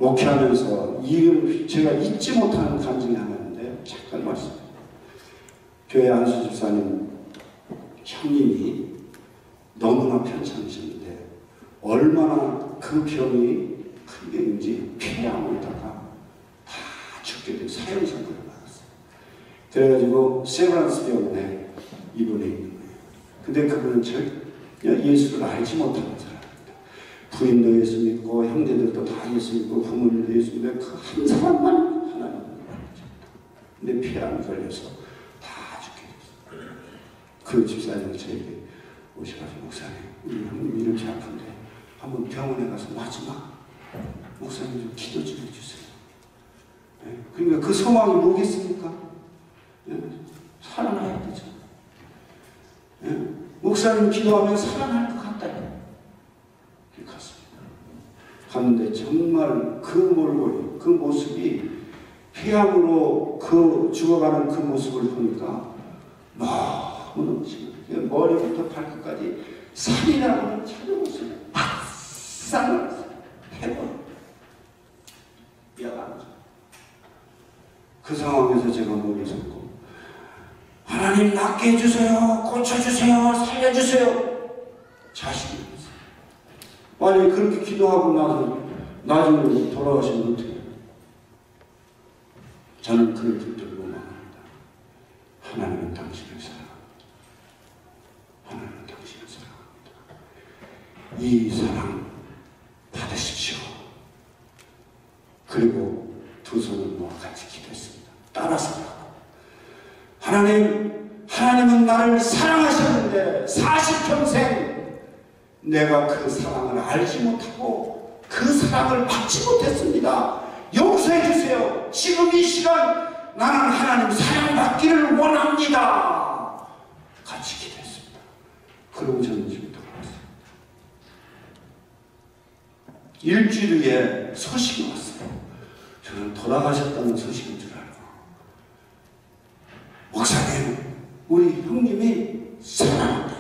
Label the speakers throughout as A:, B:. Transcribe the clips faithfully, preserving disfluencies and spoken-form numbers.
A: 목회하면서 이 제가 잊지 못하는 감정이 하나 있는데 잠깐 말씀드립니다. 교회 안수 집사님 형님이 너무나 편찮으셨는데 얼마나 그 병이 큰 병인지 폐암에다가 다 죽게 된 사형 선고를 받았어요. 그래가지고 세브란스 병원에 입원해 있는 거예요. 근데 그분은 전혀 예수를 알지 못하는 사람입니다. 부인도 예수 믿고 형제들도 다 예수 믿고 부모님도 예수 믿고 그 한 사람만 하나님을 알죠. 근데 폐암이 걸려서 다 죽게 됐어요. 그 집사님이 저에게 오셔가지고 목사님, 우리 형님 이렇게 아픈데 한번 병원에 가서 마지막 목사님 좀 기도 좀 해주세요. 네? 그러니까 그 소망이 뭐겠습니까? 네? 살아나야 되죠. 네? 목사님 기도하면 살아날 것 같다. 그렇게 갔습니다. 갔는데 정말 그 몰골이, 그 모습이 폐암으로 그 죽어가는 그 모습을 보니까 너무너무 심해요. 머리부터 발끝까지 살이 나고는 찾아보세요. 바싹 나왔어요. 해버. 미안한 거죠. 그 상황에서 제가 머리 잡고 하나님 낫게 해주세요. 고쳐주세요. 살려주세요. 자식이 없어요. 아니 그렇게 기도하고 나서 나중에 돌아가시면 어떻게 해요? 저는 그를 붙들고 말합니다. 하나님은 당신을 사랑합니다. 하나님은 당신을 사랑합니다. 이 사랑 받으십시오. 그리고 두 손을 모아 같이 기도했습니다. 따라서 하나님, 하나님은 나를 사랑하셨는데 사십 평생 내가 그 사랑을 알지 못하고 그 사랑을 받지 못했습니다. 용서해 주세요. 지금 이 시간 나는 하나님 사랑받기를 원합니다. 같이 기도했습니다. 그러고 저는 집에 돌아왔어요. 일주일 후에 소식이 왔어요. 저는 돌아가셨다는 소식인 줄 알고 목사님, 우리 형님이 사랑한다.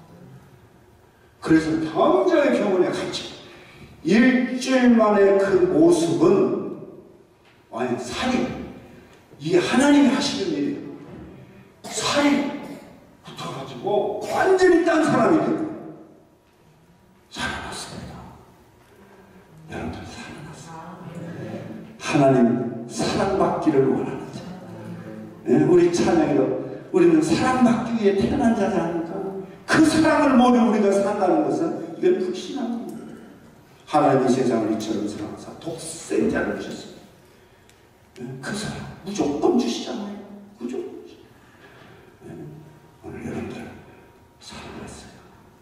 A: 그래서 당장에 병원에 갔죠. 일주일 만에 그 모습은 아니 살이 이게 하나님이 하시는 일이에요. 살이 붙어가지고 완전히 딴 사람이 되고 살아났습니다. 여러분들 살아났어요. 하나님 사랑받기를 원하는 자. 네, 우리 찬양이로 우리는 사랑받기 위해 태어난 자지 않을까? 그 사랑을 모르고 우리가 산다는 것은 이건 불신한 겁니다. 하나님이 세상을 이처럼 사랑하사 독생자를 주셨습니다. 네, 그 사랑 무조건 주시잖아요. 무조건 주시잖아요. 네, 오늘 여러분들 살아났어요.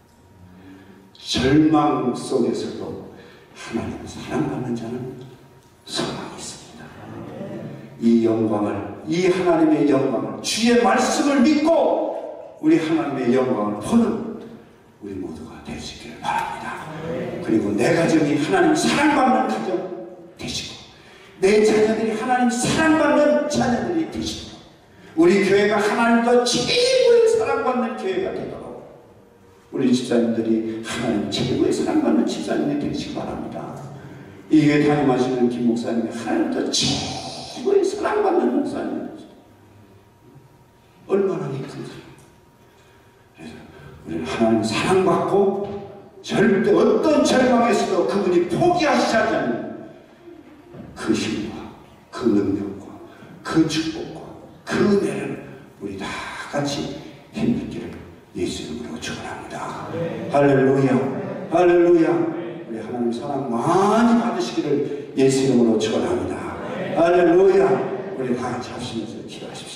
A: 절망 속에서도 하나님을 사랑받는 자는 소망이 있습니다. 이 영광을, 이 하나님의 영광을, 주의 말씀을 믿고 우리 하나님의 영광을 보는 우리 모두가 될 수 있기를 바랍니다. 그리고 내 가정이 하나님 사랑받는 가정 되시고 내 자녀들이 하나님 사랑받는 자녀들이 되시고 우리 교회가 하나님과 최고의 사랑받는 교회가 되도록 우리 집사님들이 하나님 최고의 사랑받는 집사님이 되시기 바랍니다. 이 교회 담임하시는 김 목사님이 하나님과 최고의 사랑받는 목사님입니다. 얼마나 큰 사랑. 그래서 우리는 하나님 사랑받고 절대 어떤 절망에서도 그분이 포기하시지 않는 그 힘과 그 능력과 그 축복과 그 은혜를 우리 다 같이 힘있기를 예수 이름으로 축원합니다. 할렐루야, 할렐루야. 우리 하나님 사랑 많이 받으시기를 예수 이름으로 축원합니다. 할렐루야. 우리 다 같이 합심해서 기도하십시오.